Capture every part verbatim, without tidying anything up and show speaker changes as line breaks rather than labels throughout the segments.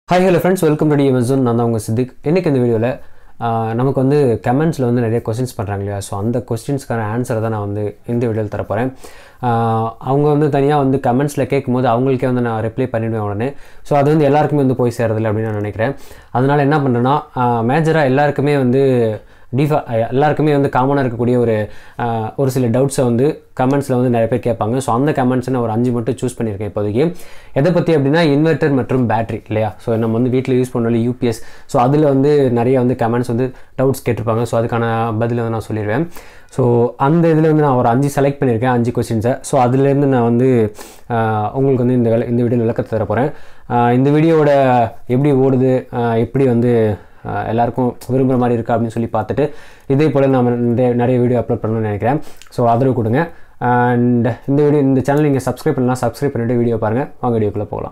Hi hello friends, welcome to Amazon. நான் தான் உங்க சித்திக். இன்னைக்கு இந்த வீடியோல நமக்கு வந்து கமெண்ட்ஸ்ல வந்து நிறைய क्वेश्चंस பண்றாங்க இல்லையா, சோ அந்த क्वेश्चंसக்கான ஆன்சர் தான் நான் வந்து இந்த வீடியோல தர போறேன். அவங்க வந்து தனியா வந்து கமெண்ட்ஸ்ல கேக்கும்போது அவங்களுக்கே வந்து நான் ரிப்ளை பண்ணிடுவேன் உடனே. சோ அது வந்து எல்லாருக்குமே வந்து போய் சேரது இல்ல அப்படி நான் நினைக்கிறேன். அதனால என்ன பண்றேன்னா மேஜரா எல்லாருக்குமே வந்து டிஃபா எல்லாருக்குமே வந்து காமனா இருக்கக்கூடிய ஒரு ஒரு சில டவுட்ஸ் வந்து கமெண்ட்ஸ்ல வந்து நிறைய பேர் கேட்பாங்க. சோ அந்த கமெண்ட்ஸ் நான் ஒரு அஞ்சு மட்டும் चूஸ் பண்ணிருக்கேன் இப்போதைக்கு. எதை பத்தி அப்படினா இன்வெர்ட்டர் மற்றும் பேட்டரி இல்லையா. சோ நம்ம வந்து வீட்ல யூஸ் பண்ணல யூபிஎஸ். சோ அதுல வந்து நிறைய வந்து கமெண்ட்ஸ் வந்து டவுட்ஸ் கேட்டிருப்பாங்க. சோ அதுக்கான பதில வந்து நான் சொல்லிடுவேன். சோ அந்த இதுல வந்து நான் ஒரு அஞ்சு செலக்ட் பண்ணிருக்கேன், அஞ்சு क्वेश्चंस. சோ அதுல இருந்து நான் வந்து உங்களுக்கு வந்து இந்த இந்த வீடியோ விளக்கத்தை தர போறேன். இந்த வீடியோவோட எப்படி ஓடுது, எப்படி வந்து எல்லாருக்கும் விரும்புற மாதிரி இருக்கா அப்படினு சொல்லி பார்த்துட்டு இதே போல நான் நிறைய வீடியோ அப்லோட் பண்ணனும்னு நினைக்கிறேன். சோ ஆதரவு கொடுங்க. and இந்த வீடியோ இந்த சேனல் நீங்க Subscribe பண்ணலாம், Subscribe பண்ணிட்டு வீடியோ பாருங்க. வாங்க வீடியோக்குள்ள போகலாம்.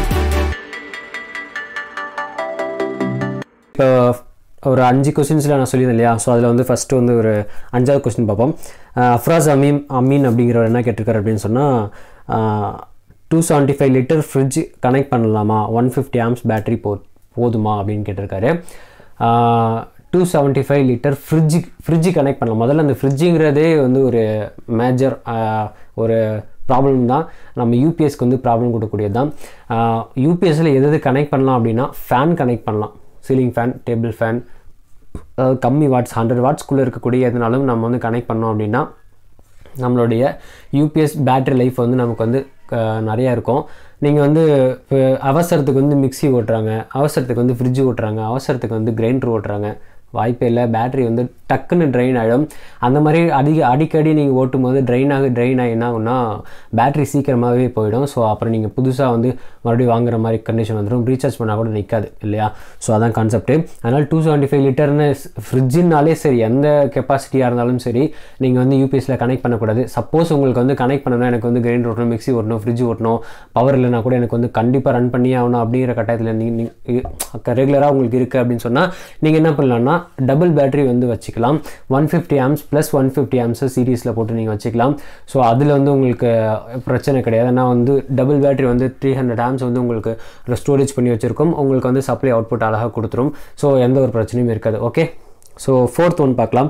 இப்போ ஒரு அஞ்சு क्वेश्चंसல நான் சொல்லியிருந்தேன் இல்லையா. சோ அதுல வந்து ஃபர்ஸ்ட் வந்து ஒரு அஞ்சாவது क्वेश्चन பாப்போம். அஃப்ராஸ் அமீன் அமீன் அப்படிங்கறவர் என்ன கேட்டிருக்காரு அப்படினு சொன்னா two seventy-five litre fridge connect பண்ணலாமா, one fifty amps பேட்டரி போ போதுமா அப்படின்னு கேட்டிருக்காரு. two seventy-five litre fridge fridge connect பண்ணலாம். முதல்ல அந்த ஃப்ரிட்ஜுங்கிறதே வந்து ஒரு மேஜர் ஒரு ப்ராப்ளம் தான். நம்ம யூபிஎஸ்க்கு வந்து ப்ராப்ளம் கொடுக்கக்கூடியது தான். யூபிஎஸ்ல எது எது கனெக்ட் பண்ணலாம் அப்படின்னா ஃபேன் கனெக்ட் பண்ணலாம். சீலிங் ஃபேன், டேபிள் ஃபேன், அதாவது கம்மி வாட்ஸ் ஹண்ட்ரட் வாட்ஸ்க்குள்ளே இருக்கக்கூடிய எதுனாலும் நம்ம வந்து கனெக்ட் பண்ணோம் அப்படின்னா நம்மளுடைய யூபிஎஸ் பேட்டரி லைஃப் வந்து நமக்கு வந்து நிறையா இருக்கும். நீங்கள் வந்து இப்போ அவசரத்துக்கு வந்து மிக்சி ஓட்டுறாங்க, அவசரத்துக்கு வந்து ஃப்ரிட்ஜ் ஓட்டுறாங்க, அவசரத்துக்கு வந்து கிரைண்டர் ஓட்டுறாங்க, வாய்ப்பே இல்லை. பேட்டரி வந்து டக்குன்னு ட்ரெயின் ஆகிடும். அந்த மாதிரி அதிக அடிக்கடி நீங்கள் ஓட்டும் போது ட்ரெயின் ஆக ட்ரெயின் ஆகி என்ன ஆகும்னா பேட்டரி சீக்கிரமாகவே போயிடும். ஸோ அப்புறம் நீங்கள் புதுசாக வந்து மறுபடியும் வாங்குற மாதிரி கண்டிஷன் வந்துடும். ரீசார்ஜ் பண்ணால் கூட நிற்காது இல்லையா. ஸோ அதான் கான்செப்ட்டு. அதனால் டூ செவன்ட்டி ஃபைவ் லிட்டர்னு ஃப்ரிட்ஜுனாலே சரி, எந்த கெப்பாசிட்டியாக இருந்தாலும் சரி நீங்கள் வந்து யூபிஎஸ்சில் கனெக்ட் பண்ணக்கூடாது. சப்போஸ் உங்களுக்கு வந்து கனெக்ட் பண்ணணும், எனக்கு வந்து கிரைண்டர் ஓட்டணும், மிக்சி ஓட்டணும், ஃப்ரிட்ஜ் ஓட்டணும், பவர் இல்லைனா கூட எனக்கு வந்து கண்டிப்பாக ரன் பண்ணியே ஆகணும் அப்படிங்கிற கட்டாயத்தில் நீங்கள் ரெகுலராக உங்களுக்கு இருக்குது அப்படின்னு சொன்னால் நீங்கள் என்ன பண்ணலாம்னா டபுள் பேட்டரி வந்து வச்சுக்கலாம். one fifty amps plus one fifty amps சீரீஸில் போட்டு நீங்கள் வச்சுக்கலாம். ஸோ அதில் வந்து உங்களுக்கு பிரச்சனை கிடையாது. ஏன்னா வந்து டபுள் பேட்டரி வந்து த்ரீ ஹண்ட்ரட் ஆம்ஸ் வந்து உங்களுக்கு ஸ்டோரேஜ் பண்ணி வச்சுருக்கோம். உங்களுக்கு வந்து சப்ளை அவுட்புட் அழகாக கொடுத்துரும். ஸோ எந்த ஒரு பிரச்சனையும் இருக்காது. ஓகே, ஸோ ஃபோர்த் ஒன் பார்க்கலாம்.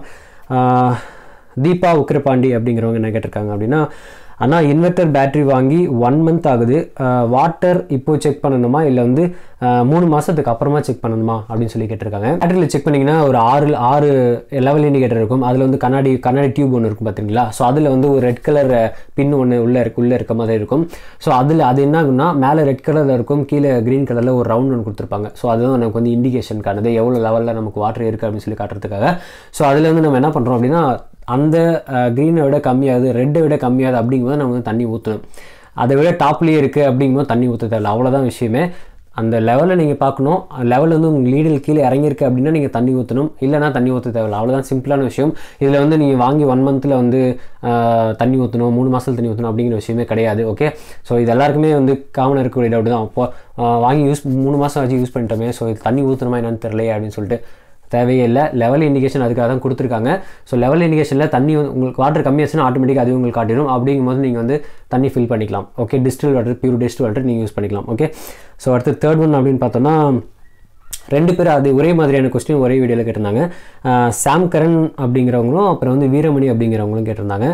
தீபா உக்கிரபாண்டி அப்படிங்கிறவங்க என்ன கேட்டிருக்காங்க அப்படின்னா, ஆனால் இன்வெர்ட்டர் பேட்டரி வாங்கி ஒன் மந்த் ஆகுது, வாட்டர் இப்போ செக் பண்ணணுமா இல்லை வந்து மூணு மாதத்துக்கு அப்புறமா செக் பண்ணணுமா அப்படின்னு சொல்லி கேட்டிருக்காங்க. பேட்டரியில் செக் பண்ணிங்கன்னா ஒரு ஆறு ஆறு லெவல் இண்டிகேட்டர் இருக்கும். அதில் வந்து கண்ணாடி கண்ணாடி டியூப் ஒன்று இருக்கும் பார்த்தீங்களா. ஸோ அதில் வந்து ஒரு ரெட் கலர் பின் ஒன்று உள்ளே இருக்கு உள்ளே இருக்க மாதிரி இருக்கும். ஸோ அதில் அது என்ன ஆகும்னா மேலே ரெட் கலரில் இருக்கும், கீழே க்ரீன் கலரில் ஒரு ரவுண்ட் ஒன்று கொடுத்துருப்பாங்க. ஸோ அதுதான் நமக்கு வந்து இண்டிகேஷனுக்கானது, எவ்வளோ லெவலில் நமக்கு வாட்டர் இருக்குது அப்படின்னு சொல்லி காட்டுறதுக்காக. ஸோ அதில் வந்து நம்ம என்ன பண்ணுறோம் அப்படின்னா அந்த க்ரீனை விட கம்மியாகுது, ரெட்டை விட கம்மியாகுது அப்படிங்கும்போது நம்ம வந்து தண்ணி ஊற்றணும். அதை விட டாப்லேயே இருக்குது அப்படிங்கும்போது தண்ணி ஊற்ற தேவையில்லை. அவ்வளோதான் விஷயமே. அந்த லெவலில் நீங்கள் பார்க்கணும். லெவல் வந்து உங்கள் லீடில் கீழே இறங்கியிருக்கு அப்படின்னா நீங்கள் தண்ணி ஊற்றணும், இல்லைனா தண்ணி ஊற்ற தேவையில்லை. அவ்வளோதான் சிம்பிளான விஷயம். இதில் வந்து நீங்கள் வாங்கி ஒன் மந்தில் வந்து தண்ணி ஊற்றணும், மூணு மாதத்தில் தண்ணி ஊற்றணும் அப்படிங்கிற விஷயமே கிடையாது. ஓகே, ஸோ இது எல்லாருக்குமே வந்து காமனாக இருக்கக்கூடிய டவுட் தான். அப்போ வாங்கி யூஸ் மூணு மாதம் வச்சு யூஸ் பண்ணிட்டோமே, ஸோ இது தண்ணி ஊற்றணுமா என்னன்னு தெரியலையே அப்படின்னு சொல்லிட்டு தேவையே இல்லை. லெவல் இண்டிகேஷன் அதுக்காக தான் கொடுத்துருக்காங்க. ஸோ லெவல் இண்டிகேஷனில் தண்ணி உங்களுக்கு வாட்டர் கம்மியாச்சுன்னா ஆட்டோமேட்டிக்காக அது உங்களுக்கு காட்டிடும். அப்படிங்கும்போது நீங்கள் வந்து தண்ணி ஃபில் பண்ணிக்கலாம். Okay, distil water, pure distil water நீங்கள் யூஸ் பண்ணிக்கலாம். ஓகே, ஸோ அடுத்து தேர்ட் ஒன் அப்படின்னு பார்த்தோன்னா ரெண்டு பேர் அது ஒரே மாதிரியான கொஸ்டின் ஒரே வீடியோவில் கேட்டிருந்தாங்க. சாம் கரன் அப்படிங்கிறவங்களும் அப்புறம் வந்து வீரமணி அப்படிங்கிறவங்களும் கேட்டிருந்தாங்க.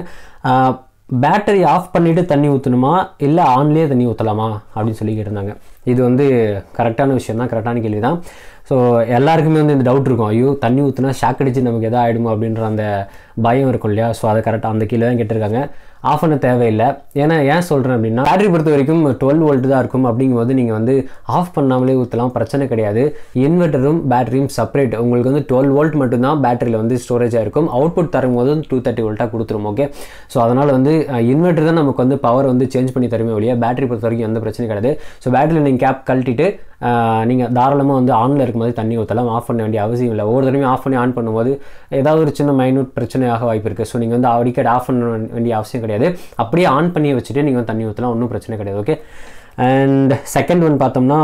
பேட்டரி ஆஃப் பண்ணிவிட்டு தண்ணி ஊற்றணுமா இல்லை ஆன்லேயே தண்ணி ஊற்றலாமா அப்படின்னு சொல்லி கேட்டிருந்தாங்க. இது வந்து கரெக்டான விஷயம் தான், கரெக்டான கேள்வி தான். ஸோ எல்லாருக்குமே வந்து இந்த டவுட் இருக்கும், ஐயோ தண்ணி ஊற்றினா ஷாக் அடிச்சு நமக்கு எதாவது ஆகிடுமோ அப்படின்ற அந்த பயம் இருக்கும் இல்லையா. ஸோ அதை கரெக்டாக அந்த கீழே தான் கேட்டிருக்காங்க. ஆஃப் பண்ண தேவையில்லை. ஏன்னா ஏன் சொல்கிறேன் அப்படின்னா பேட்டரி பொறுத்த வரைக்கும் டுவெல் வோல்ட் தான் இருக்கும். அப்படிங்கும்போது நீங்கள் வந்து ஆஃப் பண்ணாமலே ஊற்றலாம், பிரச்சனை கிடையாது. இன்வெர்ட்டரும் பேட்டரியும் செப்பரேட். உங்களுக்கு வந்து டுவெல் வோல்ட் மட்டும்தான் பேட்டரியில் வந்து ஸ்டோரேஜாக இருக்கும். அவுட்புட் தரும்போது டூ தேர்ட்டி வோல்ட்டாக கொடுத்துரும். ஓகே, ஸோ அதனால் வந்து இன்வெர்ட்டர் தான் நமக்கு வந்து பவர் வந்து சேஞ்ச் பண்ணி தருமே ஒழிய பேட்டரி பொறுத்த வரைக்கும் எந்த பிரச்சனையும் கிடையாது. ஸோ பேட்டரியில் நீங்கள் கேப் கழட்டிட்டு நீங்கள் தாராளமாக வந்து ஆனில் இருக்கும்போது தண்ணி ஊற்றலாம், ஆஃப் பண்ண வேண்டிய அவசியம் இல்லை. ஒவ்வொரு தடவையும் ஆஃப் பண்ணி ஆன் பண்ணும்போது ஏதாவது ஒரு சின்ன மைனூட் பிரச்சனையாக வாய்ப்பு இருக்குது. ஸோ நீங்கள் வந்து அடிக்கடி ஆஃப் பண்ண வேண்டிய அவசியம் கிடையாது. அப்படியே ஆன் பண்ணி வச்சுட்டு நீங்கள் வந்து தண்ணி ஊற்றலாம், ஒன்றும் பிரச்சனை கிடையாது. ஓகே, அண்ட் செகண்ட் ஒன் பார்த்தோம்னா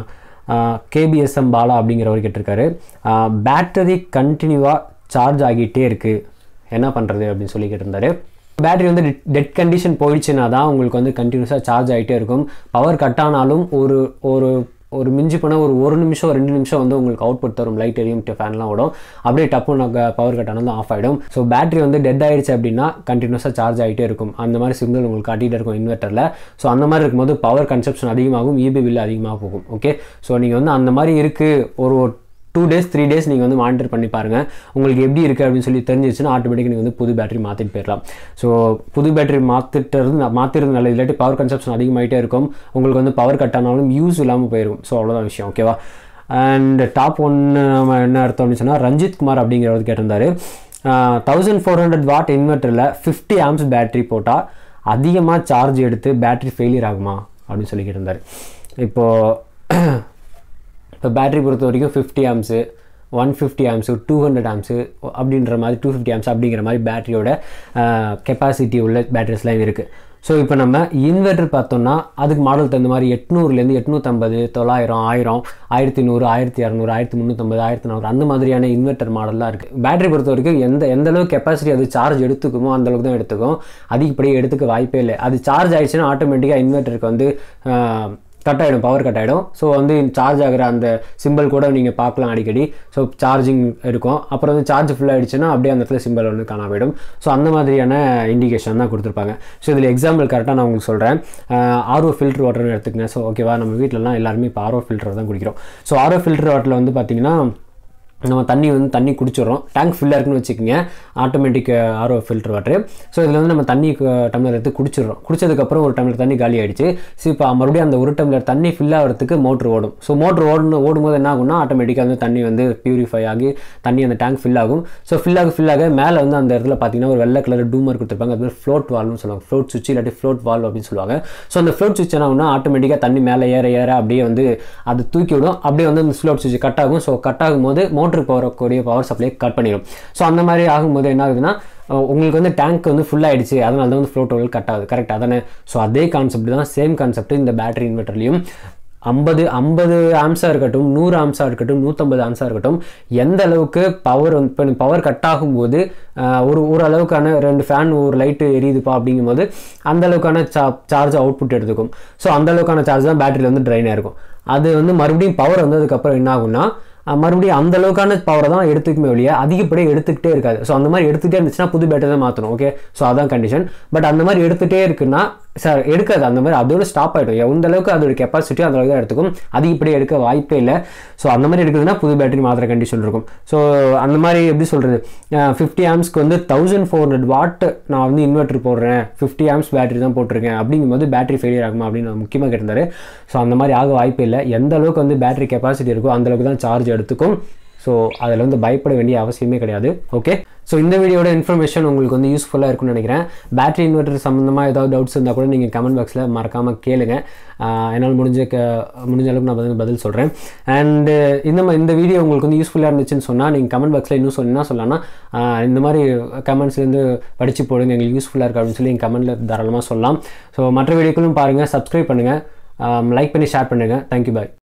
கேபிஎஸ்எம் பாலா அப்படிங்கிறவர் கேட்டிருக்காரு. பேட்டரி கண்டினியூவாக சார்ஜ் ஆகிட்டே இருக்குது, என்ன பண்ணுறது அப்படின்னு சொல்லி கேட்டிருந்தாரு. பேட்டரி வந்து டெட் கண்டிஷன் போயிடுச்சுன்னா தான் உங்களுக்கு வந்து கண்டினியூஸாக சார்ஜ் ஆகிட்டே இருக்கும். பவர் கட் ஆனாலும் ஒரு ஒரு ஒரு மிஞ்சி போனால் ஒரு ஒரு நிமிஷம் ரெண்டு நிமிஷம் வந்து உங்களுக்கு அவுட்புட் தரும், லைட் எரியும், ஃபேன்லாம் ஓடும், அப்படியே டப்பு நாங்கள் பவர் கட் ஆனது ஆஃப் ஆகிடும். ஸோ பேட்டரி வந்து டெட் ஆகிடுச்சு அப்படின்னா கண்டினியூஸாக சார்ஜ் ஆகிட்டே இருக்கும். அந்த மாதிரி சிக்னல் உங்களுக்கு காட்டிகிட்டே இருக்கும் இன்வெர்ட்டரில். ஸோ அந்த மாதிரி இருக்கும்போது பவர் கன்சப்ஷன் அதிகமாகும், இபி பில் அதிகமாக போகும். ஓகே, ஸோ நீங்கள் வந்து அந்த மாதிரி இருக்குது ஒரு டூ டேஸ் த்ரீ டேஸ் நீங்கள் வந்து மானிட்டர் பண்ணி பாருங்கள். உங்களுக்கு எப்படி இருக்குது அப்படின்னு சொல்லி தெரிஞ்சிச்சுன்னா ஆட்டோமேட்டிக்காக நீங்கள் வந்து புது பேட்டரி மாற்றிட்டு போயிடலாம். ஸோ புது பேட்டரி மாற்றிட்டு மாற்றிறது நல்லது, இல்லாட்டி பவர் கன்சப்ஷன் அதிகமாகிட்டே இருக்கும், உங்களுக்கு வந்து பவர் கட் ஆனாலும் யூஸ் இல்லாமல் போயிடும். ஸோ அவ்வளோதான் விஷயம். ஓகேவா? அண்ட் டாப் ஒன்று என்ன அர்த்தம் அப்படின்னு சொன்னால் ரஞ்சித் குமார் அப்படிங்கிறவர் கேட்டிருந்தாரு, தௌசண்ட் ஃபோர் ஹண்ட்ரட் வாட் இன்வெர்ட்டரில் ஃபிஃப்டி ஆம்ஸ் பேட்டரி போட்டால் அதிகமாக சார்ஜ் எடுத்து பேட்டரி ஃபெயிலியர் ஆகுமா அப்படின்னு சொல்லி கேட்டிருந்தார். இப்போது இப்போ பேட்டரி பொறுத்த வரைக்கும் fifty amps, one fifty amps, two hundred amps அப்படின்ற மாதிரி டூ ஃபிஃப்டி ஆம்ஸ் அப்படிங்கிற மாதிரி பேட்டரியோட கெப்பாசிட்டி உள்ள பேட்டரிஸ்லாம் இருக்குது. ஸோ இப்போ நம்ம இன்வெர்ட்டர் பார்த்தோம்னா அதுக்கு மாடல் தகுந்த மாதிரி எட்நூறுலேருந்து எட்நூற்றம்பது, தொள்ளாயிரம், ஆயிரம், ஆயிரத்தி நூறு, ஆயிரத்தி இரநூறு, ஆயிரத்தி முந்நூற்றம்பது, ஆயிரத்தி நானூறு அந்த மாதிரியான இன்வெர்ட்டர் மாடல்லாம் இருக்குது. பேட்டரி பொறுத்த வரைக்கும் எந்த எந்த அளவுக்கு கெப்பாசிட்டி அது சார்ஜ் எடுத்துக்குமோ அந்தளவுக்கு தான் எடுத்துக்கும், அதிகப்படியே எடுத்துக்க வாய்ப்பே இல்லை. அது சார்ஜ் ஆகிடுச்சுன்னா ஆட்டோமேட்டிக்காக இன்வெர்ட்டருக்கு வந்து கட் ஆகிடும், பவர் கட் ஆகிடும். ஸோ வந்து சார்ஜ் ஆகிற அந்த சிம்பிள் கூட நீங்கள் பார்க்கலாம் அடிக்கடி. ஸோ சார்ஜிங் இருக்கும், அப்புறம் வந்து சார்ஜ் ஃபுல் ஆகிடுச்சுன்னா அப்படியே அந்த இடத்துல சிம்பிள் வந்து காணாம போயிடும். ஸோ அந்த மாதிரியான இண்டிகேஷன் தான் கொடுத்துருப்பாங்க. ஸோ இதில் எக்ஸாம்பிள் கரெக்டாக நான் உங்களுக்கு சொல்கிறேன். ஆர்ஓ ஃபில்டர் வாட்டர்னு எடுத்துக்கங்க. ஸோ ஓகேவா, நம்ம வீட்டிலலாம் எல்லாருமே இப்போ ஆர்ஓ ஃபில்டர் தான் குடிக்கிறோம். ஸோ ஆர்ஓ ஃபில்டர் வாட்டரில் வந்து பார்த்திங்கன்னா நம்ம தண்ணி வந்து தண்ணி குடிச்சிடுறோம், டேங்க் ஃபுல்லாக இருக்குன்னு வச்சுக்கோங்க, automatic RO filter water. So இதில் வந்து நம்ம தண்ணி டம்ளர் எடுத்து குடிச்சிடுறோம். குடிச்சதுக்கப்புறம் ஒரு டம்ளர் தண்ணி காலி ஆகிடுச்சு. ஸோ இப்போ மறுபடியும் அந்த ஒரு டம்ளர் தண்ணி ஃபில் ஆகிறதுக்கு மோட்ரு ஓடும். ஸோ மோட்ரு ஓடணும் ஓடும்போது என்ன ஆகும்னா ஆட்டோமேட்டிக்காக வந்து தண்ணி வந்து பியூரிஃபை ஆகி தண்ணி அந்த டேங்க் ஃபில் ஆகும். ஸோ ஃபில் ஆக ஃபில் ஆக மேலே வந்து அந்த இடத்துல பார்த்தீங்கன்னா ஒரு வெள்ளை கலர் டூமர் கொடுத்துருப்பாங்க, அது மாதிரி ஃப்ளோட் வால்வ்னு சொல்லுவாங்க, ஃப்ளோட் சுவிட்ச் இல்லாட்டி ஃப்ளோட் வால்வ் அப்படின்னு சொல்லுவாங்க. ஸோ அந்த ஃப்ளோட் சுவிட்ச் என்ன ஆகும்னா ஆட்டோமேட்டிக்காக தண்ணி மேலே ஏற ஏற அப்படியே வந்து அது தூக்கி விடும், அப்படியே வந்து அந்த ஃப்ளோட் சுவிட்ச் கட் ஆகும். ஸோ கட் ஆகும்போது மோட்ரு போகக்கூடிய பவர் சப்ளை கட் பண்ணிடும். ஸோ அந்த மாதிரி ஆகும்போது என்ன ஆகுதுன்னா உங்களுக்கு வந்து டேங்க் வந்து ஃபுல் ஆகிடுச்சு, அதனால தான் வந்து ஃப்ளோட் வால்வ் கட் ஆகுது. கரெக்ட் அதானே? ஸோ அதே கான்செப்ட் தான், சேம் கான்செப்ட் இந்த பேட்டரி இன்வெர்ட்டர்லையும். ஐம்பது ஐம்பது ஆம்ஸாக இருக்கட்டும், நூறு ஆம்ஸாக இருக்கட்டும், நூற்றம்பது ஆம்ஸாக இருக்கட்டும், எந்த அளவுக்கு பவர் வந்து இப்போ பவர் கட் ஆகும்போது ஒரு ஓரளவுக்கான ரெண்டு ஃபேன் ஒரு லைட்டு எரியுதுப்பா அப்படிங்கும்போது அந்த அளவுக்கான சா சார்ஜ் அவுட்புட் எடுத்துக்கும். ஸோ அந்த அளவுக்கான சார்ஜ் தான் பேட்டரியில் வந்து ட்ரைனாக இருக்கும். அது வந்து மறுபடியும் பவர் வந்ததுக்கப்புறம் என்ன ஆகும்னா மறுபடியும் அந்த அளவுக்கான பவரை தான் எடுத்துக்குமே வெளியே அதிகப்படியே எடுத்துக்கிட்டே இருக்காது. ஸோ அந்த மாதிரி எடுத்துகிட்டே இருந்துச்சுன்னா புது பேட்டரி தான் மாற்றணும். ஓகே, ஸோ அதான் கண்டிஷன். பட் அந்த மாதிரி எடுத்துகிட்டே இருக்குன்னா சார் எடுக்காது, அந்த மாதிரி அதோட ஸ்டாப் ஆகிடும். எந்த அளவுக்கு அதோட கெப்பாசிட்டி அந்த அளவுக்கு தான் எடுத்துக்கும், அதிகப்படியே எடுக்க வாய்ப்பே இல்லை. ஸோ அந்த மாதிரி எடுக்குதுன்னா புது பேட்டரி மாத்திர கண்டிஷன் இருக்கும். ஸோ அந்த மாதிரி எப்படி சொல்கிறது, ஃபிஃப்டி ஆம்ஸ்க்கு வந்து தௌசண்ட் ஃபோர் ஹண்ட்ரட் வாட் நான் வந்து இன்வெர்ட்டர் போடுறேன், ஃபிஃப்டி ஆம்ஸ் பேட்டரி தான் போட்டிருக்கேன் அப்படிங்கும்போது பேட்டரி ஃபெயிலியர் ஆகுமா அப்படின்னு முக்கியமாக கேட்டிருந்தாரு. ஸோ அந்த மாதிரி ஆக வாய்ப்பே இல்லை. எந்த அளவுக்கு வந்து பேட்டரி கெப்பாசிட்டி இருக்கோ அந்த அளவுக்கு தான் சார்ஜ் எடுத்துக்கும். ஸோ அதில் வந்து பயப்பட வேண்டிய அவசியமே கிடையாது. ஓகே, ஸோ இந்த வீடியோட இன்ஃபர்மேஷன் உங்களுக்கு வந்து யூஸ்ஃபுல்லாக இருக்குன்னு நினைக்கிறேன். பேட்டரி இன்வெர்ட்டர் சம்மந்தமாக ஏதாவது டவுட்ஸ் இருந்தால் கூட நீங்கள் கமெண்ட் பாக்ஸில் மறக்காமல் கேளுங்க. என்னால் முடிஞ்ச க முடிஞ்ச அளவுக்கு நான் பதில் பதில் சொல்கிறேன். அண்டு இந்த இந்த வீடியோ உங்களுக்கு வந்து யூஸ்ஃபுல்லாக இருந்துச்சுன்னு சொன்னால் நீங்கள் கமெண்ட் பாக்ஸில் இன்னும் சொன்னால் என்ன சொல்லலாம்னா இந்த மாதிரி கமெண்ட்ஸ்லேருந்து படித்து போடுங்க, எங்களுக்கு யூஸ்ஃபுல்லாக இருக்குது அப்படின்னு சொல்லி எங்கள் கமெண்ட்டில் தாராளமாக சொல்லலாம். ஸோ மற்ற வீடியோக்களும் பாருங்கள், சப்ஸ்கிரைப் பண்ணுங்கள், லைக் பண்ணி ஷேர் பண்ணுங்கள். தேங்க்யூ, பாய்.